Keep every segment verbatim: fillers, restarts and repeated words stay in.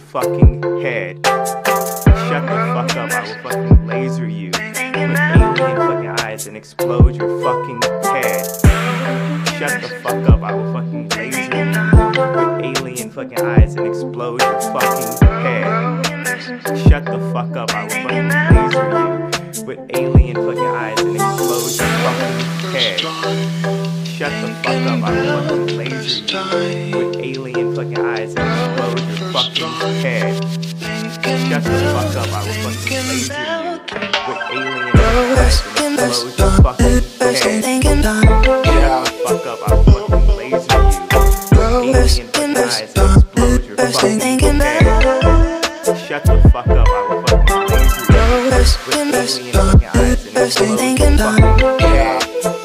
fucking head. Shut the fuck up, I will fucking laser you with alien fucking eyes and explode your fucking head. Shut the fuck up, I will fucking laser you with alien fucking eyes and explode your fucking head. Shut the fuck up, I will fucking laser you with alien fucking eyes and explode your fucking head. Shut the fuck up, I will fucking laser you with alien fucking eyes and explode your fucking head. Shut the fuck up, I will fucking laser you with alien fucking eyes and explode your fucking head. Shut the fuck up, I will fucking laser you with alien fucking eyes and explode your fucking head. Shut the fuck up, I will fucking laser you with alien fucking eyes and explode your fucking head.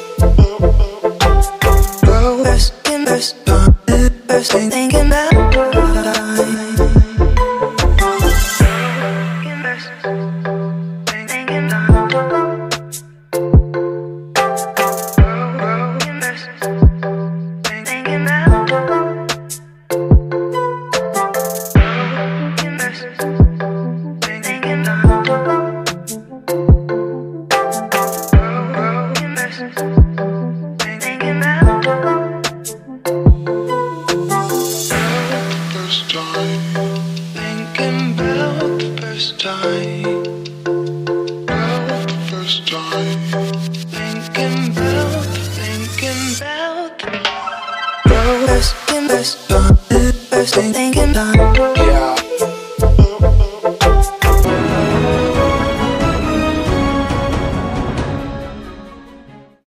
Thinking about thinking about